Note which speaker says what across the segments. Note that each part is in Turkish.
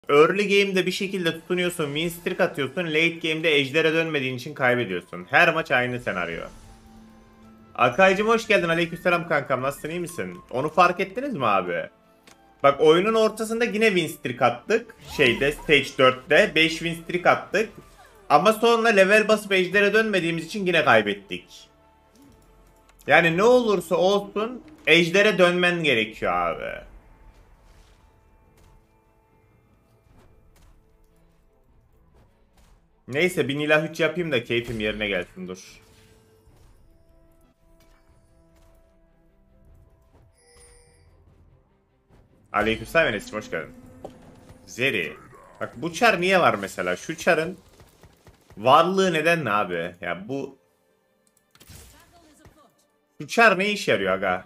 Speaker 1: Early game'de bir şekilde tutunuyorsun, win streak atıyorsun. Late game'de ejder'e dönmediğin için kaybediyorsun. Her maç aynı senaryo. Akaycım hoş geldin. Aleykümselam kankam. Nasılsın, iyi misin? Onu fark ettiniz mi abi? Bak oyunun ortasında yine win streak attık. Stage 4'te 5 win streak attık. Ama sonra level basıp ejder'e dönmediğimiz için yine kaybettik. Yani ne olursa olsun ejder'e dönmen gerekiyor abi. Neyse 1000 ilah 3 yapayım da keyfim yerine gelsin, dur. Aleykümselam Enes'cim, hoş geldin. Zeri. Bak bu çar niye var mesela? Şu çarın varlığı neden ne abi? Ya bu... Şu çar ne işe yarıyor aga?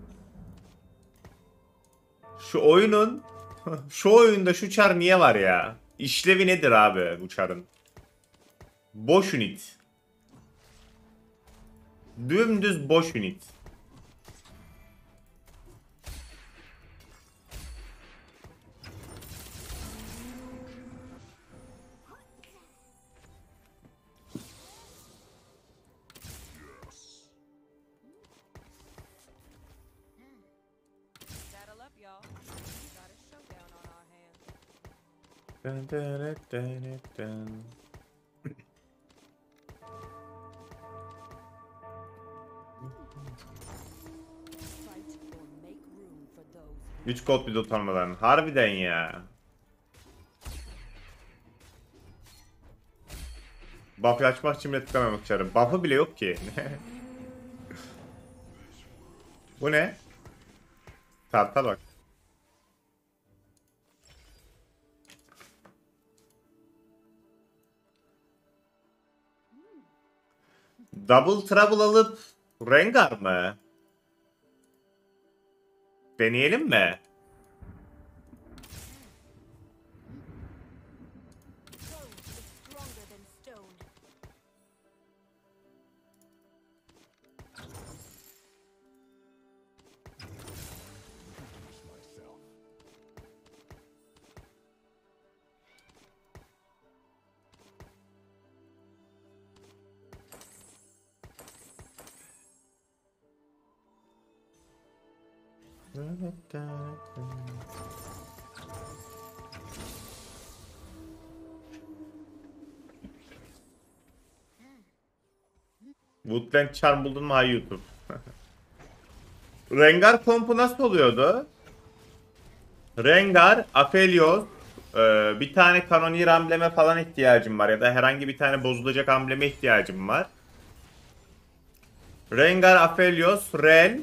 Speaker 1: Şu oyunun... Şu oyunda şu çar niye var ya? İşlevi nedir abi bu çarın? Boş unit. Dümdüz boş unit.
Speaker 2: Saddle up, y'all. We got a showdown on our hands.
Speaker 1: Dın dın dın dın. 3 gold bir de utanmadan. Harbiden ya. Buff açmak için bile tıklamamak çarım. Buff'ı bile yok ki. Bu ne? Tartal bak. Double Trouble alıp Rengar mı? Deneyelim mi?
Speaker 2: Stone is stronger than stone.
Speaker 1: Woodland Charm buldun mu hay YouTube? Rengar kompu nasıl oluyordu? Rengar, Aphelios, bir tane Cannoneer ambleme falan ihtiyacım var ya da herhangi bir tane bozulacak ambleme ihtiyacım var. Rengar, Aphelios, Rel,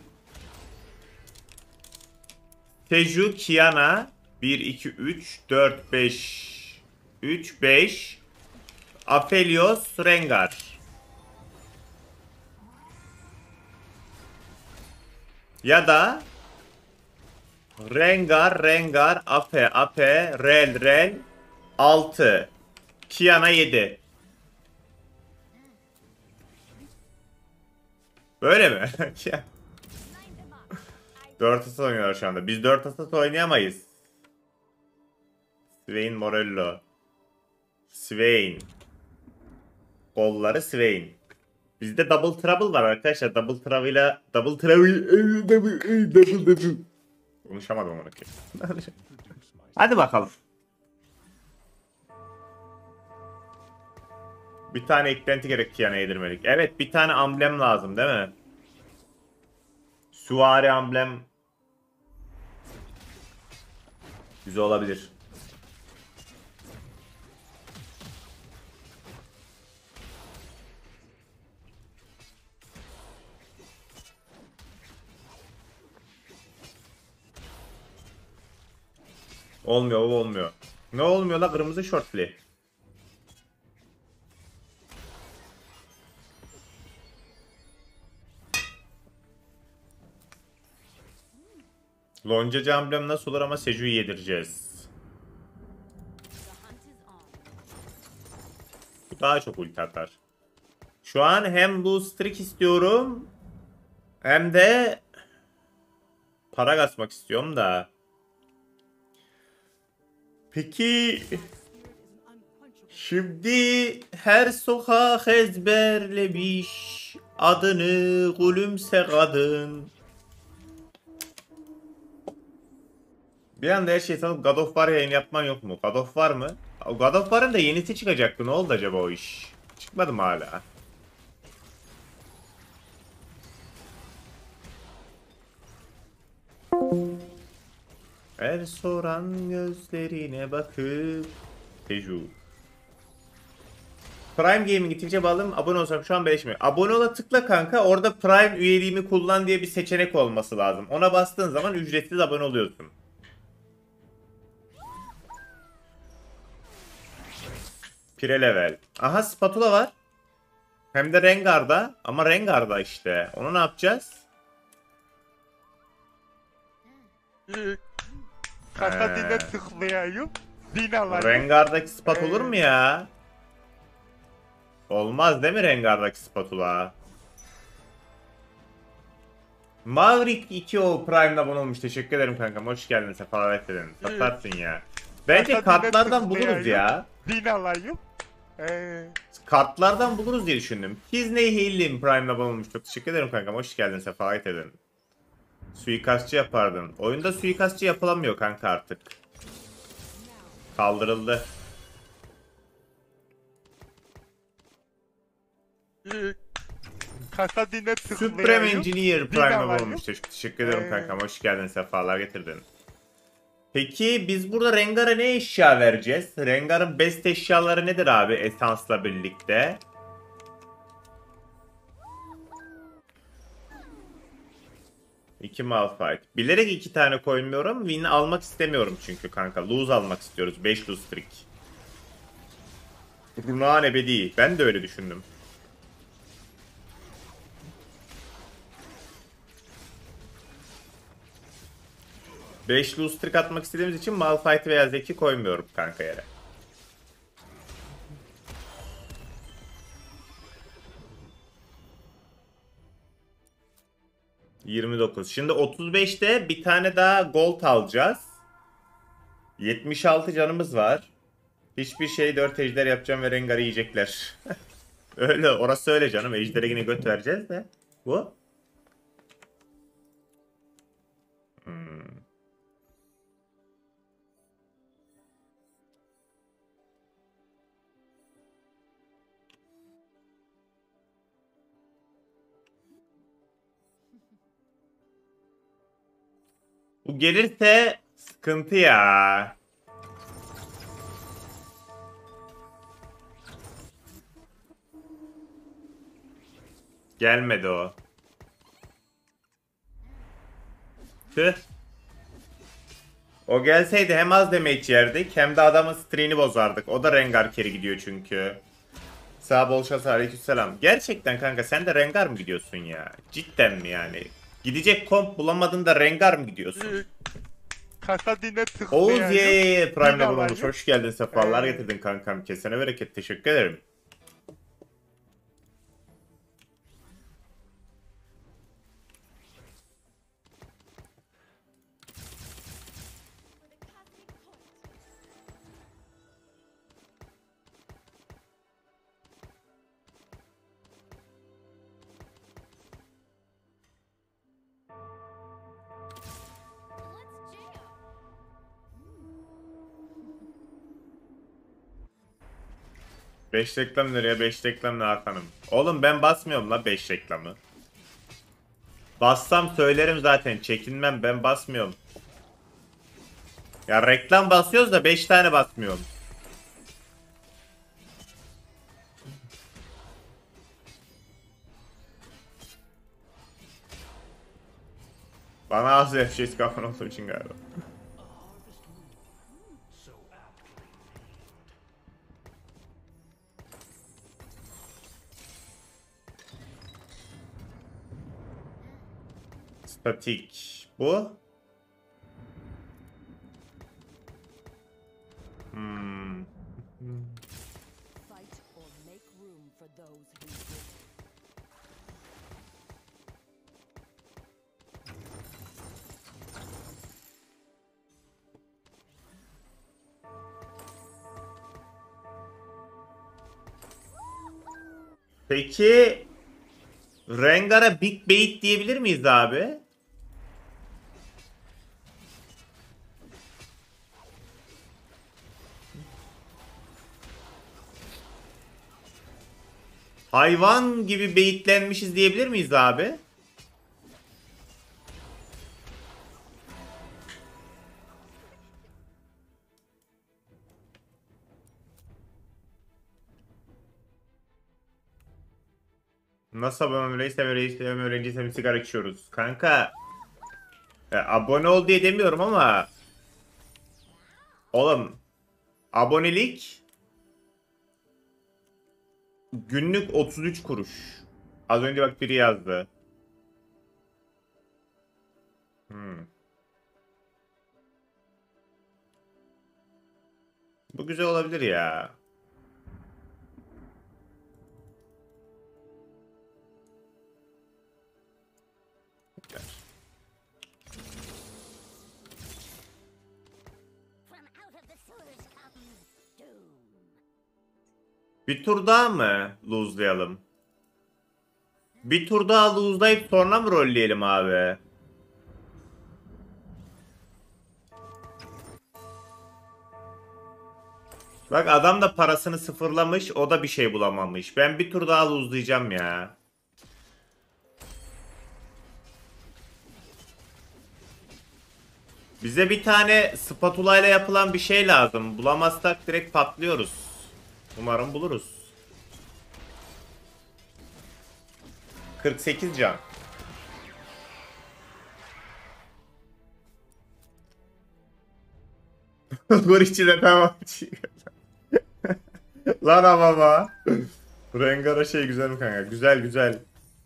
Speaker 1: Teju, Kiana 1, 2, 3, 4, 5, 3, 5, Aphelios, Rengar. Ya da Rengar, Ape, Rel 6, Kiana 7. Böyle mi? 4 asas oynuyorlar şu anda. Biz 4 asas oynayamayız. Swain Morello. Swain. Kolları Swain. Bizde Double Trouble var arkadaşlar. Double Trouble'la Double Trouble Double. Konuşamadım onu ki. Hadi bakalım. Bir tane eklenti gerek Kian'a yedirmedik. Evet, bir tane amblem lazım değil mi? Süvari amblem güzel olabilir. Olmuyor, o olmuyor. Ne olmuyor la, kırmızı şortlu. Loncacı amblem nasıl olur ama Seju'yu yedireceğiz. Bu daha çok ulti atar. Şu an hem bu streak istiyorum hem de para kasmak istiyorum da. Peki şimdi her sokak ezberlemiş adını gülümse kadın. Bir anda her şey sanıp God of War yayın yapman yok mu? God of War mı? God of War'ın da yenisi çıkacaktı. Ne oldu acaba o iş? Çıkmadı mı hala? Her soran gözlerine bakıp Teju. Prime Gaming'i Twitch'e bağladım. Abone olsam şu an beleş mi? Abone ola tıkla kanka. Orada Prime üyeliğimi kullan diye bir seçenek olması lazım. Ona bastığın zaman ücretsiz abone oluyorsun. Pire level. Aha spatula var. Hem de Rengar'da. Ama Rengar'da işte. Onu ne yapacağız?
Speaker 3: Kasa dine tıklayayım. Din alayım.
Speaker 1: Rengar'daki spat olur mu ya? Olmaz değil mi Rengar'daki spatula? Maverick 2 o Prime'da abone olmuş. Teşekkür ederim kankam. Hoş geldin. Sefalar ettin. Satarsın ya. Bence
Speaker 3: Kasa dine
Speaker 1: kartlardan buluruz
Speaker 3: tıklayayım.
Speaker 1: ya.
Speaker 3: Din alayım.
Speaker 1: Kartlardan buluruz diye düşündüm. Disney Hillim Prime'da abone olmuş. Çok teşekkür ederim kankam. Hoş geldin. Sefalar ettin. Suikastçı yapardın. Oyunda suikastçı yapılamıyor kanka artık. Kaldırıldı.
Speaker 3: Kasa dine tıklayayım.
Speaker 1: Supreme Engineer Prime'da
Speaker 3: alayım.
Speaker 1: olmuş. Teşekkür ederim kankam. Hoş geldin. Sefalar getirdin. Peki biz burada Rengar'a ne eşya vereceğiz? Rengar'ın best eşyaları nedir abi esansla birlikte? İki Malphite. Bilerek 2 tane koymuyorum. Win almak istemiyorum çünkü kanka. Lose almak istiyoruz. 5 lose streak. Runağın ebedi. Ben de öyle düşündüm. Beş lose streak atmak istediğimiz için Malphite veya Zeki koymuyorum kanka yere. ...29. Şimdi 35'te bir tane daha gold alacağız. 76 canımız var. Hiçbir şey 4 ejder yapacağım ve Rengar'ı yiyecekler. Öyle, orası öyle canım. Ejder'e yine göt vereceğiz de. Bu. Bu gelirse sıkıntı ya. Gelmedi o. Tüh. O gelseydi hem az damage yerdik hem de adamın streak'ini bozardık. O da Rengar carry gidiyor çünkü. Sağ bol şans, aleykümselam. Gerçekten kanka sen de Rengar mı gidiyorsun ya? Cidden mi yani? Gidecek komp bulamadın da Rengar mı gidiyorsun?
Speaker 3: Kasa dine
Speaker 1: Oğuz
Speaker 3: tıklayayım.
Speaker 1: ye Prime'le
Speaker 3: Din
Speaker 1: bulunmuş.
Speaker 3: alayım.
Speaker 1: Hoş geldin, sefalar getirdin kankam. Kesene bereket, teşekkür ederim. Beş reklam nereye? 5 reklam ne Hakan'ım? Oğlum ben basmıyorum la 5 reklamı. Bassam söylerim zaten. Çekinmem, ben basmıyorum. Ya reklam basıyoruz da 5 tane basmıyorum. Bana az FPS kafan olduğu için galiba. Statik. Bu?
Speaker 2: Fight or make room for those who will.
Speaker 1: Peki Rengar'a Big Bait diyebilir miyiz abi? Hayvan gibi baitlenmişiz diyebilir miyiz abi? Nasıl abone olmayı öğrenciysem sigara içiyoruz. Kanka abone ol diye demiyorum ama oğlum abonelik günlük 33 kuruş. Az önce bak biri yazdı. Hmm. Bu güzel olabilir ya.
Speaker 4: From out of the sewers comes doom.
Speaker 1: Bir tur daha mı lose'layalım? Bir tur daha lose'layıp sonra mı rolleyelim abi? Bak adam da parasını sıfırlamış, o da bir şey bulamamış. Ben bir tur daha lose'layacağım ya. Bize bir tane spatula ile yapılan bir şey lazım. Bulamazsak direkt patlıyoruz. Umarım buluruz. 48 can. Vur içine tamam. Lan ama. Rengar'a şey güzel mi kanka? Güzel güzel.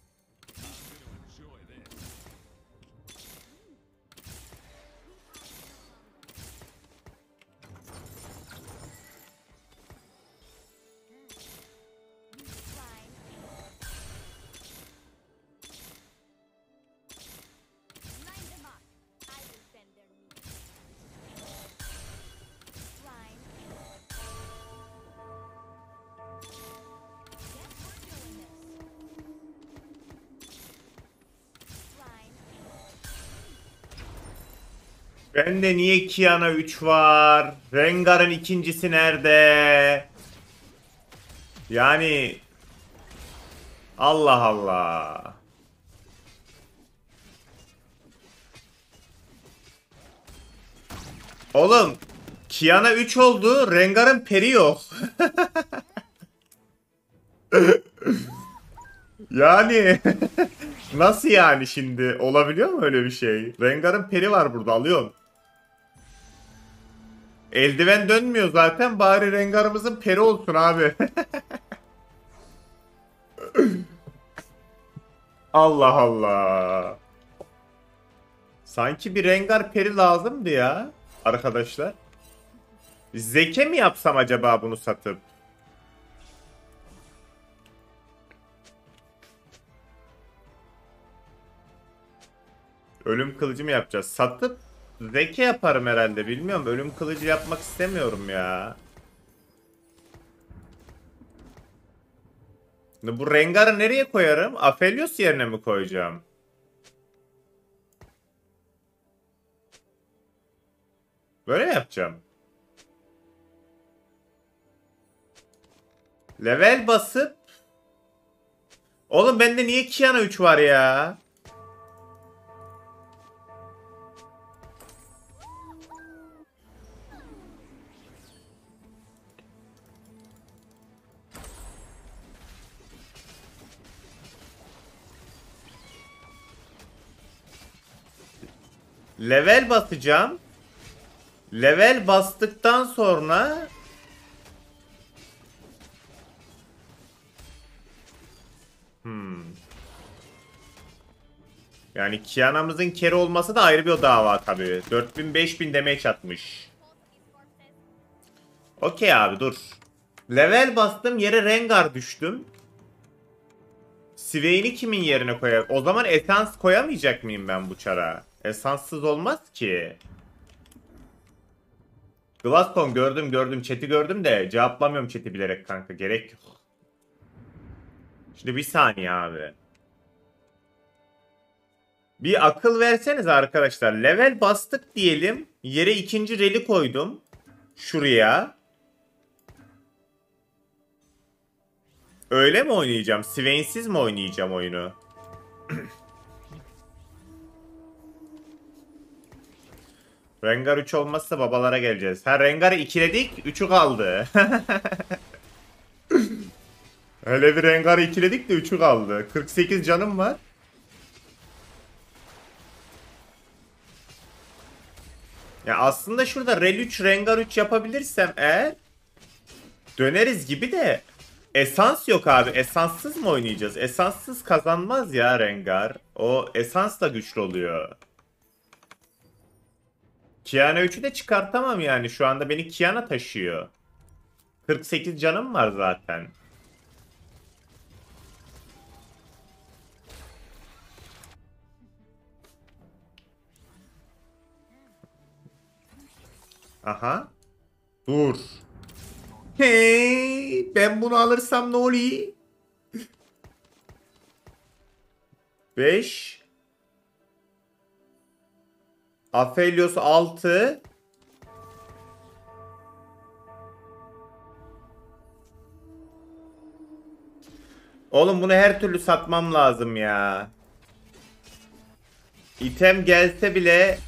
Speaker 4: Line them up. I will bend their knees. Line. Get working on this. Line.
Speaker 1: Bende niye Kiana 3 var? Rengar'ın ikincisi nerede? Yani Allah Allah. Oğlum Kiana 3 oldu. Rengar'ın peri yok. Yani nasıl yani şimdi? Olabiliyor mu öyle bir şey? Rengar'ın peri var burada alıyorum. Eldiven dönmüyor zaten. Bari Rengar'ımızın peri olsun abi. Allah Allah. Sanki bir Rengar peri lazımdı ya arkadaşlar. Zeke mi yapsam acaba bunu satıp? Ölüm kılıcı mı yapacağız? Satıp Zeke yaparım herhalde. Bilmiyorum. Ölüm kılıcı yapmak istemiyorum ya. Bu Rengar'ı nereye koyarım? Aphelios yerine mi koyacağım? Böyle mi yapacağım? Level basıp oğlum bende niye Kiana 3 var ya? Level basacağım. Level bastıktan sonra yani Kiana'mızın keri olması da ayrı bir dava tabii. 4000-5000 damage atmış. Okey abi dur. Level bastım yere Rengar düştüm. Swain'i kimin yerine koyar? O zaman esans koyamayacak mıyım ben bu çara? Esanssız olmaz ki. Glaston gördüm chat'i gördüm de cevaplamıyorum chat'i bilerek kanka gerek yok. Şimdi bir saniye abi. Bir akıl verseniz arkadaşlar. Level bastık diyelim. Yere ikinci reli koydum. Şuraya. Öyle mi oynayacağım? Swain'siz mi oynayacağım oyunu? Rengar 3 olmazsa babalara geleceğiz. Ha, Rengar'ı ikiledik. 3'ü kaldı. Öyle bir Rengar'ı ikiledik de 3'ü kaldı. 48 canım var. Ya aslında şurada Rel 3 Rengar 3 yapabilirsem eğer döneriz gibi de esans yok abi. Esanssız mı oynayacağız? Esanssız kazanmaz ya Rengar. O esans da güçlü oluyor. Kiana 3'ü de çıkartamam yani. Şu anda beni Kiana taşıyor. 48 canım var zaten. Aha. Dur. Hey, ben bunu alırsam ne oluyor? 5. Aphelios 6. Oğlum bunu her türlü satmam lazım ya. İtem gelse bile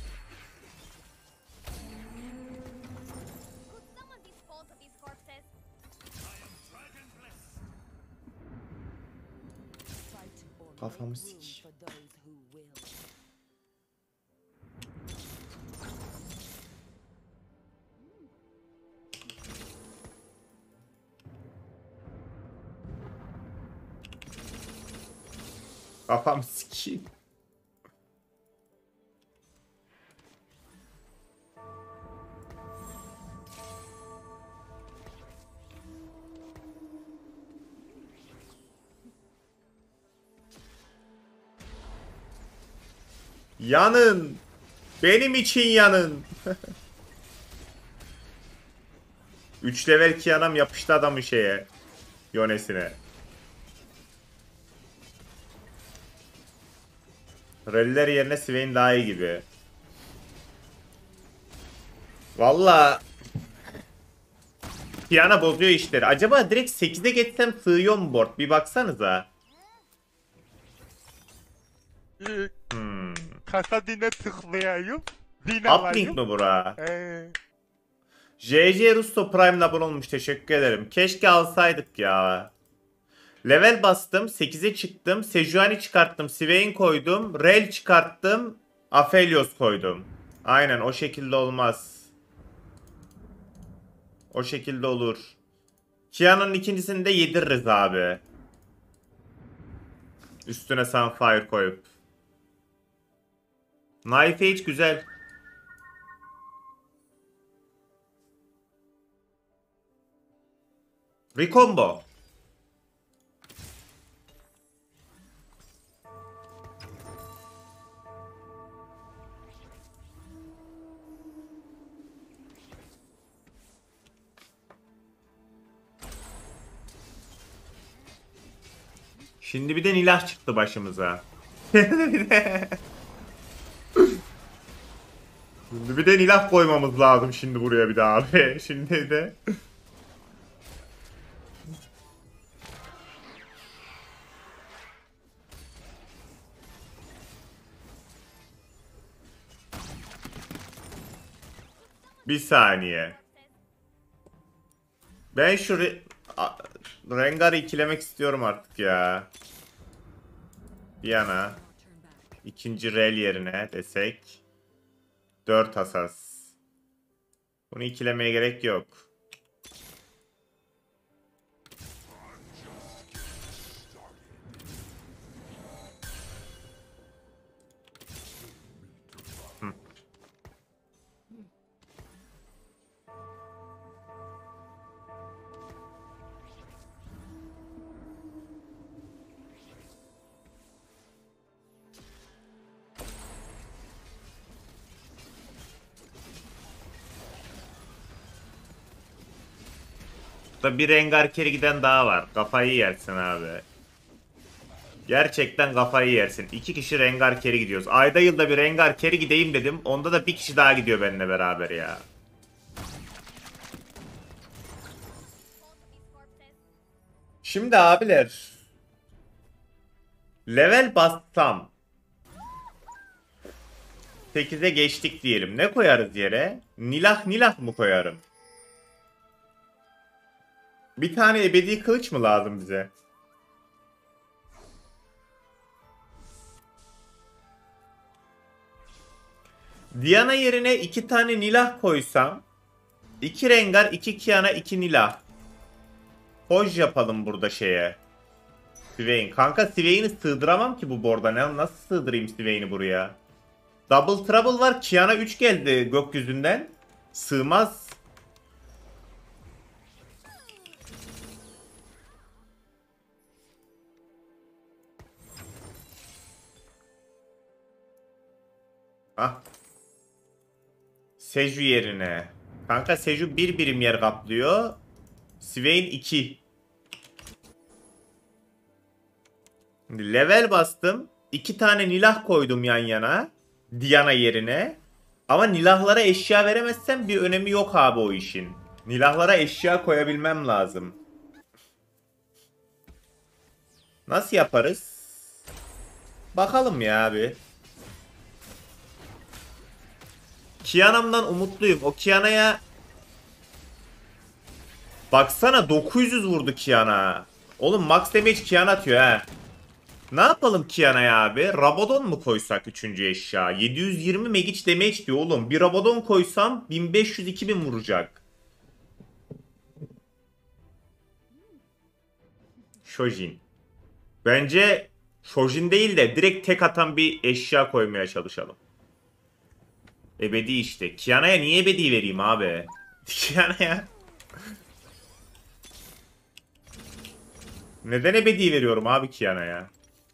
Speaker 4: Could someone dispose of these corpses?
Speaker 1: kafamı sik.
Speaker 2: For those who will.
Speaker 1: Kafamı sikeyim. Yanın. Benim için yanın. 3 level Kiana'm yapıştı adamın şeye. Yonesine. Rally'ler yerine Swain daha iyi gibi. Valla Kiana bozuyor işleri. Acaba direkt 8'e geçsem sığıyor mu board? Bir baksanıza. Hmm.
Speaker 3: Kasa dine tıklayayım. Din
Speaker 1: Uplink
Speaker 3: alayım.
Speaker 1: mi bura?
Speaker 3: Ee,
Speaker 1: JJ Russo Prime'la abone olmuş. Teşekkür ederim. Keşke alsaydık ya. Level bastım. 8'e çıktım. Sejuani çıkarttım. Swain koydum. Rel çıkarttım. Aphelios koydum. Aynen o şekilde olmaz. O şekilde olur. Kiana'nın ikincisini de yediririz abi. Üstüne Sunfire koyup. Knife Edge güzel. Recombo. Şimdi bir de Nilah çıktı başımıza. Şimdi bir de Nilah koymamız lazım şimdi buraya bir daha abi. Şimdi de. Bir saniye. Ben şu Rengar'ı ikilemek istiyorum artık ya. Bir yana. İkinci rel yerine desek. 4 hasas. Bunu ikilemeye gerek yok. Hı. Burada bir Rengar giden daha var. Kafayı yersin abi. Gerçekten kafayı yersin. 2 kişi Rengar carry gidiyoruz. Ayda yılda bir Rengar carry gideyim dedim. Onda da bir kişi daha gidiyor benimle beraber ya. Şimdi abiler. Level bassam. 8'e geçtik diyelim. Ne koyarız yere? Nilah mı koyarım? Bir tane ebedi kılıç mı lazım bize? Diana yerine 2 tane Nilah koysam. 2 Rengar, 2 Kiana, 2 Nilah. Hoj yapalım burada şeye. Swain. Kanka Swain'i sığdıramam ki bu board'a. Nasıl sığdırayım Swain'i buraya? Double Trouble var. Kiana 3 geldi gökyüzünden. Sığmaz. Ah. Seju yerine. Kanka Seju 1 birim yer kaplıyor. Swain 2. Level bastım. 2 tane Nilah koydum yan yana. Diana yerine. Ama Nilahlara eşya veremezsem bir önemi yok abi o işin. Nilahlara eşya koyabilmem lazım. Nasıl yaparız? Bakalım ya abi. Kiana'mdan umutluyum. O Kiana'ya... Baksana 900 vurdu Kiana. Oğlum max damage Kiana atıyor ha. Ne yapalım Kiana'ya abi? Rabadon mu koysak 3. eşya? 720 magic damage diyor oğlum. Bir Rabadon koysam 1500-2000 vuracak. Shojin. Bence Shojin değil de direkt tek atan bir eşya koymaya çalışalım. Ebedi işte. Kiana'ya niye ebedi vereyim abi? Kiana'ya. Neden ebedi veriyorum abi Kiana'ya?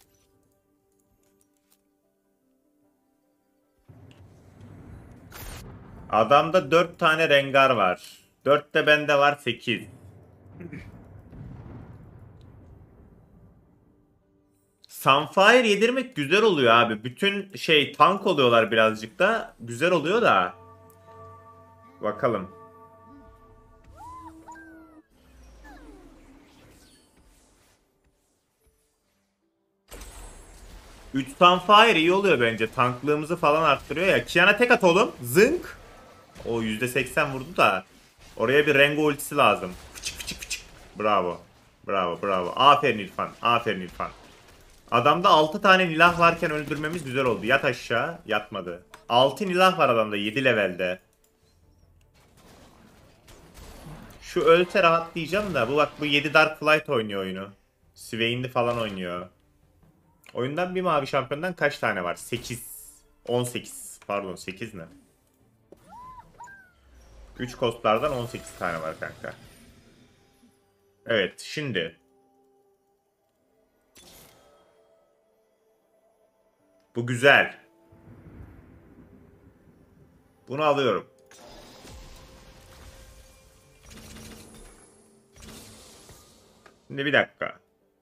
Speaker 1: Adamda 4 tane Rengar var. 4 de bende var 8. Sunfire yedirmek güzel oluyor abi. Bütün şey tank oluyorlar birazcık da. Güzel oluyor da. Bakalım. Üç Sunfire iyi oluyor bence. Tanklığımızı falan arttırıyor ya. Kiana tek at oğlum. Zınk. O %80 vurdu da. Oraya bir Rengo ultisi lazım. Fıçık fıçık fıçık. Bravo. Bravo bravo. Aferin İrfan. Aferin İrfan. Adamda 6 tane Nilah varken öldürmemiz güzel oldu. Yat aşağı. Yatmadı. 6 Nilah var adamda 7 levelde. Şu ölse rahatlayacağım da. Bu bak bu 7 Dark Flight oynuyor oyunu. Swain'li falan oynuyor. Oyundan bir mavi şampiyondan kaç tane var? 8. 18. Pardon 8 ne? 3 kostlardan 18 tane var kanka. Evet şimdi. Bu güzel. Bunu alıyorum. Şimdi bir dakika.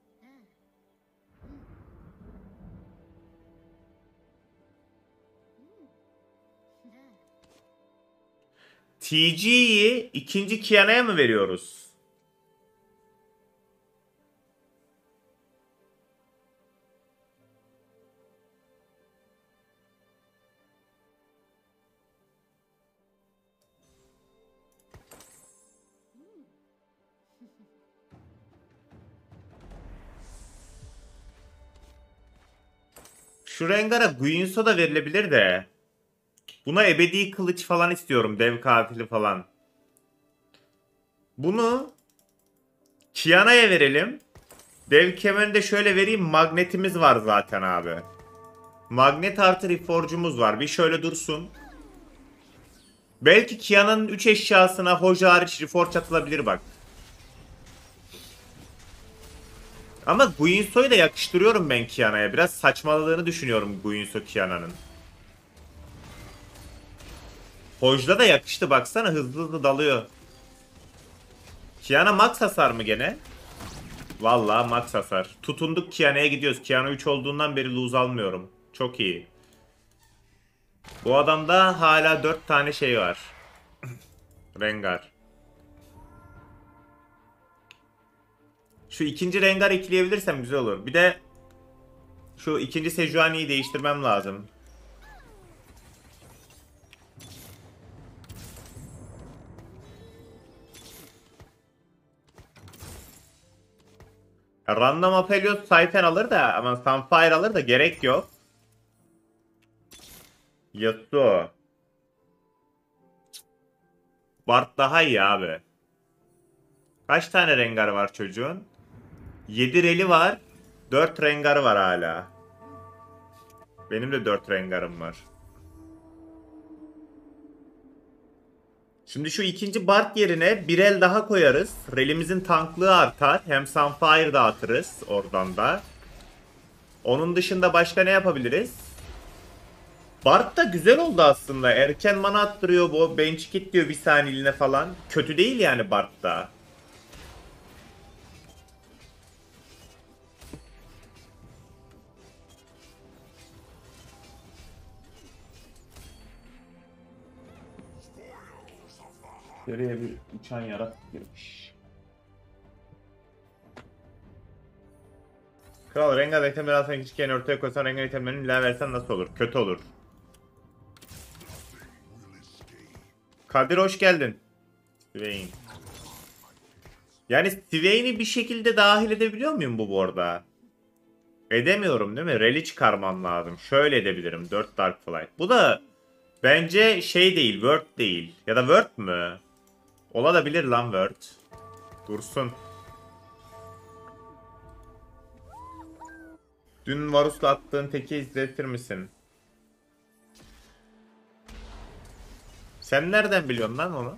Speaker 1: TG'yi ikinci Kiana'ya mı veriyoruz? Şu Rengar'a Guinsoo da verilebilir de. Buna ebedi kılıç falan istiyorum. Dev katili falan. Bunu Kiana'ya verelim. Dev kemerinde şöyle vereyim. Magnetimiz var zaten abi. Magnet artı reforge'umuz var. Bir şöyle dursun. Belki Kiana'nın 3 eşyasına Hoja hariç reforge atılabilir bak. Ama Guinsoo'yu da yakıştırıyorum ben Kiana'ya. Biraz saçmaladığını düşünüyorum Guinsoo Kiana'nın. Hoj'da da yakıştı baksana hızlı hızlı dalıyor. Kiana max hasar mı gene? Vallahi max hasar. Tutunduk Kiana'ya gidiyoruz. Kiana 3 olduğundan beri lose almıyorum. Çok iyi. Bu adamda hala 4 tane şey var. Rengar. Şu ikinci Rengar ekleyebilirsem güzel olur. Bir de şu ikinci Sejuani'yi değiştirmem lazım. Random Aphelios Siphon alır da ama Sunfire alır da gerek yok. Yasuo. Bard daha iyi abi. Kaç tane Rengar var çocuğun? 7 Reli var. 4 Rengar var hala. Benim de 4 Rengar'ım var. Şimdi şu ikinci Bard yerine bir el daha koyarız. Rel'imizin tanklığı artar. Hem Sunfire dağıtırız oradan da. Onun dışında başka ne yapabiliriz? Bard da güzel oldu aslında. Erken mana attırıyor bu. Bench kit diyor bir saniyeliğine falan. Kötü değil yani Bard da. Geriye bir uçan yaratık girmiş. Kral Rengar itemleri alsan küçükken ortaya koysan Rengar itemlerini ila versen nasıl olur? Kötü olur. Kadir hoş geldin. Swain. Yani Swain'i bir şekilde dahil edebiliyor muyum bu arada? Edemiyorum değil mi? Rally çıkarmam lazım. Şöyle edebilirim. 4 Dark Flight. Bu da bence şey değil. Word değil. Ya da Word mü? Olabilir lan Word. Dursun. Dün Varus'la attığın teki izletir misin? Sen nereden biliyorsun lan onu?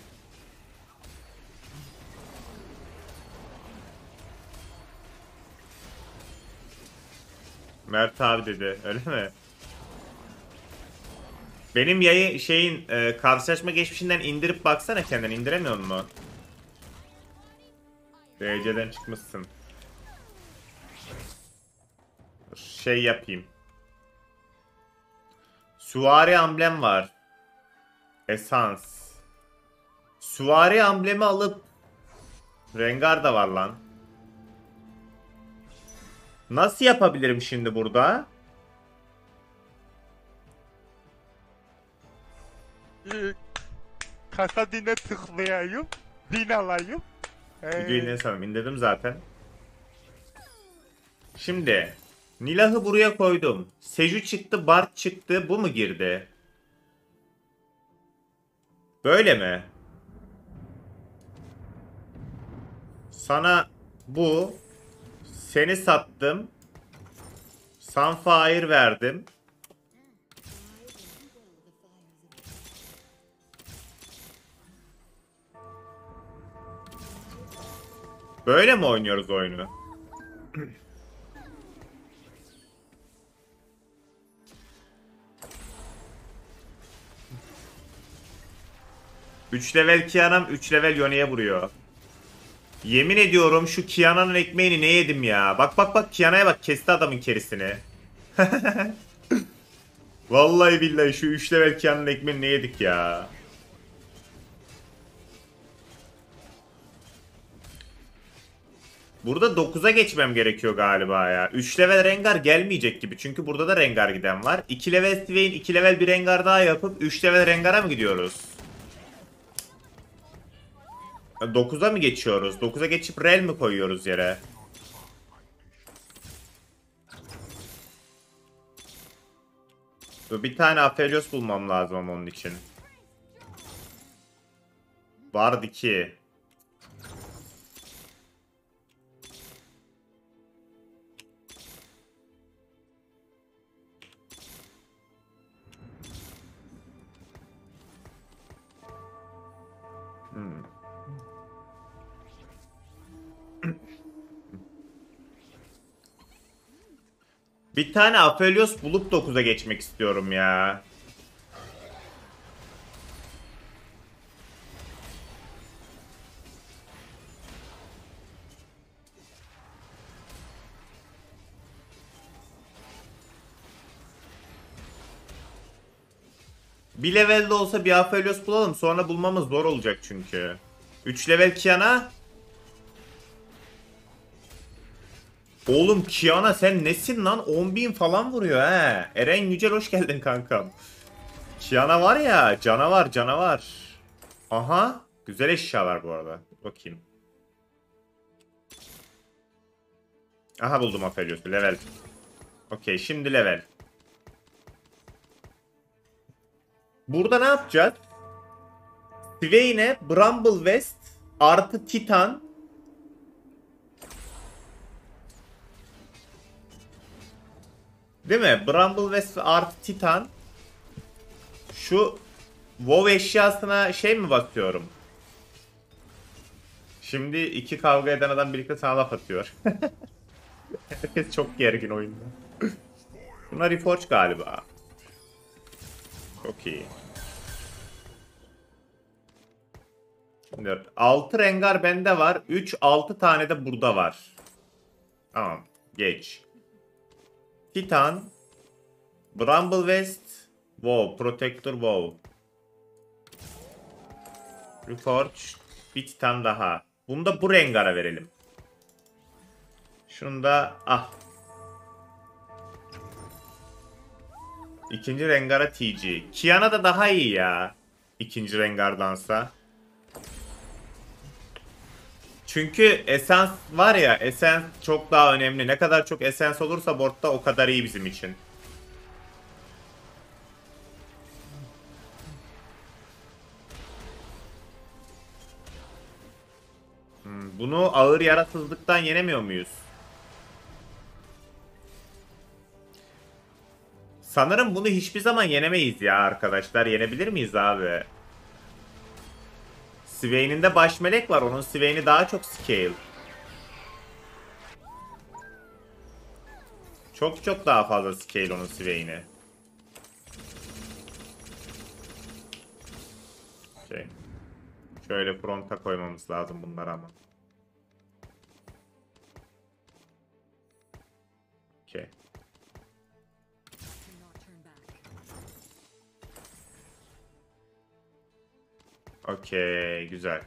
Speaker 1: Mert abi dedi. Öyle mi? Benim yayı şeyin karşılaşma geçmişinden indirip baksana kendini. İndiremiyor mu? DC'den çıkmışsın. Şey yapayım. Süvari amblem var. Esans. Süvari amblemi alıp Rengar da var lan. Nasıl yapabilirim şimdi burada?
Speaker 3: Kasa dine tıklayayım. Din alayım.
Speaker 1: Videoyu ne sanırım indirdim zaten. Şimdi Nilah'ı buraya koydum. Seju çıktı, Bard çıktı. Bu mu girdi? Böyle mi? Sana bu. Seni sattım. Sunfire verdim. Böyle mi oynuyoruz oyunu? Üç level Kiana'm 3 level Yone'ye vuruyor. Yemin ediyorum şu Kiana'nın ekmeğini ne yedim ya. Bak bak bak Kiana'ya bak kesti adamın kerisini. Vallahi billahi şu 3 level Kiana'nın ekmeğini ne yedik ya. Burada 9'a geçmem gerekiyor galiba ya. 3 level Rengar gelmeyecek gibi. Çünkü burada da Rengar giden var. 2 level Swain, 2 level bir Rengar daha yapıp 3 level Rengar'a mı gidiyoruz? 9'a mı geçiyoruz? 9'a geçip rel mi koyuyoruz yere? Bir tane Aphelios bulmam lazım ama onun için. Bard 2. Bir tane Aphelios bulup 9'a geçmek istiyorum ya. Bir levelde olsa bir Aphelios bulalım. Sonra bulmamız zor olacak çünkü. 3 level Kiana. Oğlum Kiana sen nesin lan? 10.000 falan vuruyor he. Eren Yücel hoş geldin kankam. Kiana var ya, canavar canavar. Aha, güzel eşyalar bu arada. Bakayım. Aha buldum Aphelios'u, level. Okey, şimdi level. Burada ne yapacağız? Swain'e Bramble West artı Titan. Değil mi? Bramble West artı Titan. Şu WoW eşyasına şey mi basıyorum? Şimdi iki kavga eden adam birlikte sana laf atıyor. Herkes çok gergin oyunda. Bunlar Reforge galiba. Çok iyi. Şimdi 6 Rengar bende var. 6 tane de burada var. Tamam. Geç. Titan. Bramble West. WoW. Protector WoW. Reforge. Bir Titan daha. Bunu da bu Rengar'a verelim. Şunu da İkinci Rengar'a TG. Kiana da daha iyi ya. İkinci Rengar'dansa. Çünkü Essence var ya, Essence çok daha önemli. Ne kadar çok Essence olursa boardda o kadar iyi bizim için. Bunu ağır yarasızlıktan yenemiyor muyuz? Sanırım bunu hiçbir zaman yenemeyiz ya arkadaşlar. Yenebilir miyiz abi? Swain'in de baş melek var. Onun Swain'i daha çok scale. Çok çok daha fazla scale onun Swain'i. Şey. Şöyle fronta koymamız lazım bunları ama. Okey. Okey, güzel.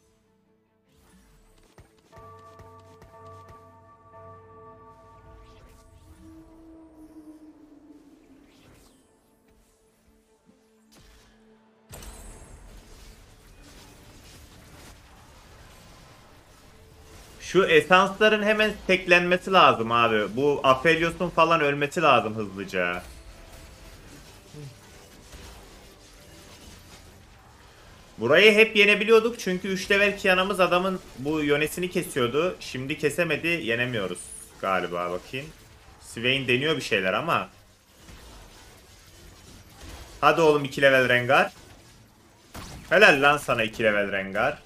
Speaker 1: Şu esansların hemen teklenmesi lazım abi. Bu Aphelios'un falan ölmesi lazım hızlıca. Burayı hep yenebiliyorduk çünkü 3 level Kiana'mız adamın bu yönesini kesiyordu. Şimdi kesemedi, yenemiyoruz galiba, bakayım. Swain deniyor bir şeyler ama. Hadi oğlum 2 level Rengar. Helal lan sana 2 level Rengar.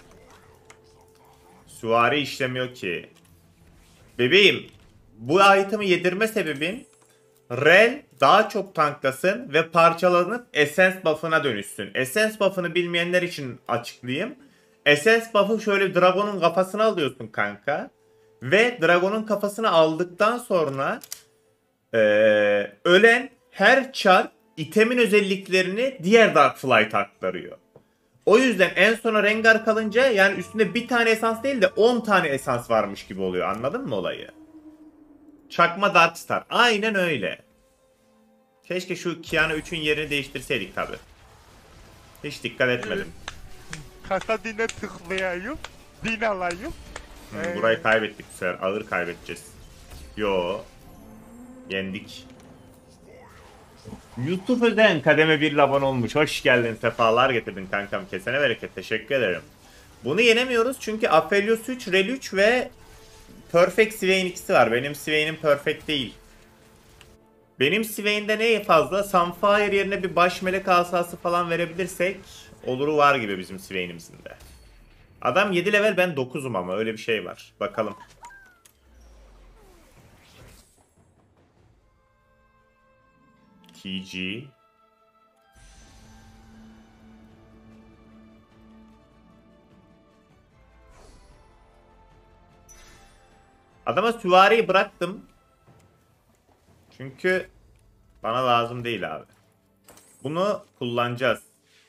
Speaker 1: Süvari işlemiyor ki. Bebeğim, bu item'ı yedirme sebebin Rel daha çok tanklasın ve parçalanıp Essence buff'ına dönüşsün. Essence buff'ını bilmeyenler için açıklayayım. Essence buff'ı şöyle Dragon'un kafasına alıyorsun kanka. Ve Dragon'un kafasını aldıktan sonra ölen her çar itemin özelliklerini diğer Darkflight aktarıyor. O yüzden en sona Rengar kalınca yani üstünde bir tane esans değil de 10 tane esans varmış gibi oluyor. Anladın mı olayı? Çakma Darkstar. Aynen öyle. Keşke şu Kiana 3'ün yerini değiştirseydik tabi. Hiç dikkat etmedim.
Speaker 3: Kasadine tıklayayım. Bin alayım.
Speaker 1: Burayı kaybettik bu sefer. Ağır kaybedeceğiz. Yo. Yendik. Yusuf Özen kademe 1 abone olmuş. Hoş geldin. Sefalar getirdin kankam. Kesene bereket. Teşekkür ederim. Bunu yenemiyoruz çünkü Aphelios 3, Rel 3 ve Perfect Swain ikisi var. Benim Swain'im perfect değil. Benim Swain'de ne fazla? Sunfire yerine bir baş melek asası falan verebilirsek oluru var gibi bizim Swain'imizin de. Adam 7 level, ben 9'um ama öyle bir şey var. Bakalım. TG. Adama süvariyi bıraktım. Çünkü bana lazım değil abi. Bunu kullanacağız.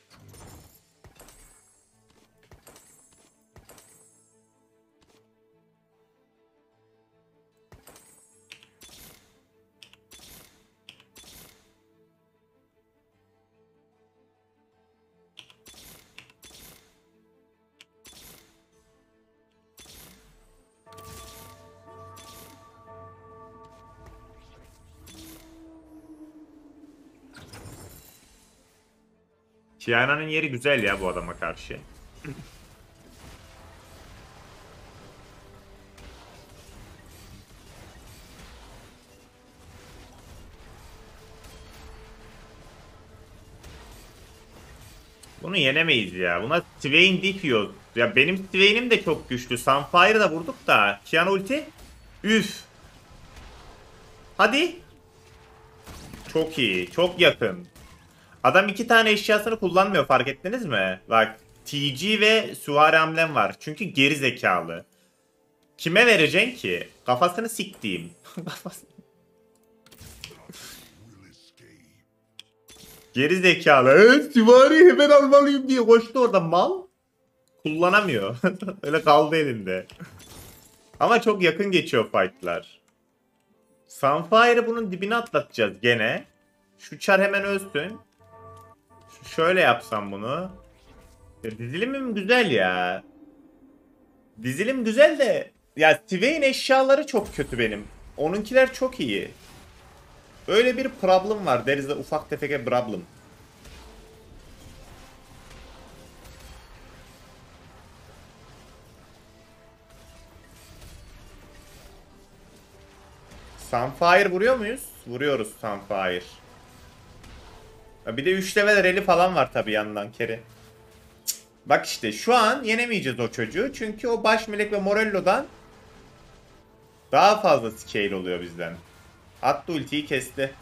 Speaker 1: Kiana'nın yeri güzel ya bu adama karşı. Bunu yenemeyiz ya. Buna Swain dikiyor. Ya benim Swain'im de çok güçlü. Sunfire'da vurduk da. Kiana ulti. Üf. Hadi. Çok iyi. Çok yakın. Adam 2 tane eşyasını kullanmıyor, fark ettiniz mi? Bak TG ve süvari hamlem var. Çünkü geri zekalı. Kime vereceksin ki? Kafasını siktiğim. Geri zekalı. Evet, süvari hemen almalıyım diye koştu orada, mal. Kullanamıyor. Öyle kaldı elinde. Ama çok yakın geçiyor fightlar. Sunfire'ı bunun dibine atlatacağız gene. Şu çar hemen ölsün. Şöyle yapsam bunu. Ya dizilimim güzel ya. Dizilim güzel de ya Swain eşyaları çok kötü benim. Onunkiler çok iyi. Öyle bir problem var. There is a ufak tefek a problem. Sunfire vuruyor muyuz? Vuruyoruz Sunfire. Bir de 3 level rally falan var tabi yandan Keri. Bak işte şu an yenemeyeceğiz o çocuğu. Çünkü o baş melek ve Morello'dan daha fazla scale oluyor bizden. Attı ultiyi, kesti.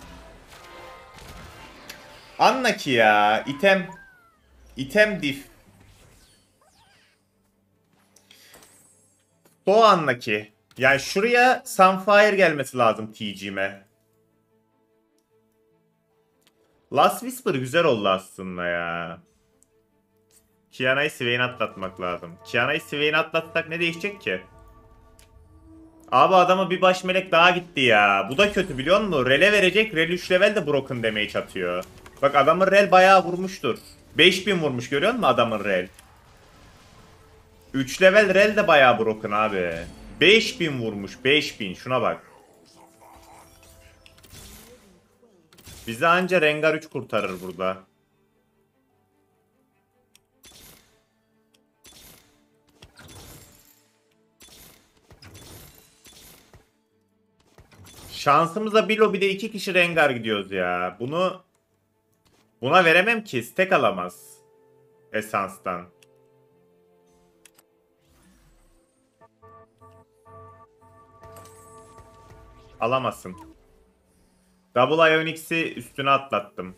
Speaker 1: Anla ki ya. İtem. İtem diff. So anla ki. Yani şuraya Sunfire gelmesi lazım TG'me. Last Whisper güzel oldu aslında ya. Kiana'yı Swain atlatmak lazım. Kiana'yı Swain atlatsak ne değişecek ki? Abi adama bir baş melek daha gitti ya. Bu da kötü biliyor musun? Rel'e verecek. Rel 3 level de broken damage atıyor. Bak adamın Rel bayağı vurmuştur. 5000 vurmuş, görüyor musun adamın Rel? 3 level Rel de bayağı broken abi. 5000 vurmuş, 5000, şuna bak. Bizi anca Rengar 3 kurtarır burada. Şansımıza bir lobide 2 kişi Rengar gidiyoruz ya. Buna veremem ki. Stack alamaz. Esanstan. Alamazsın. Double Ionix'i üstüne atlattım.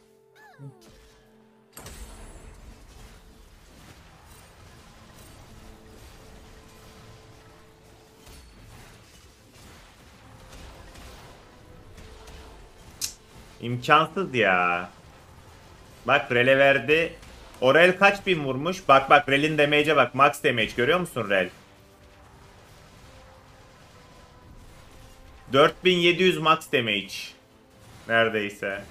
Speaker 1: İmkansız ya. Bak Rel'e verdi. O Rel kaç bin vurmuş? Bak bak Rel'in damage'e bak. Max damage görüyor musun Rel? 4700 max damage. Neredeyse.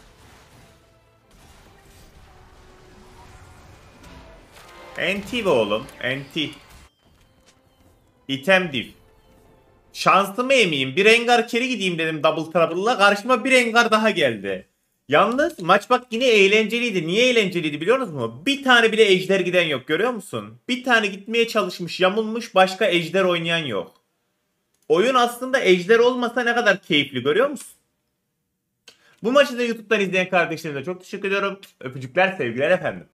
Speaker 1: NT be oğlum. NT. Item div. Şansımı emeyim. Bir Rengar carry gideyim dedim double trouble'la. Karşıma bir Rengar daha geldi. Yalnız maç bak yine eğlenceliydi. Niye eğlenceliydi biliyor musunuz? Bir tane bile ejder giden yok, görüyor musun? Bir tane gitmeye çalışmış, yamulmuş, başka ejder oynayan yok. Oyun aslında ejder olmasa ne kadar keyifli, görüyor musun? Bu maçı da YouTube'dan izleyen kardeşlerime çok teşekkür ediyorum. Öpücükler, sevgiler efendim.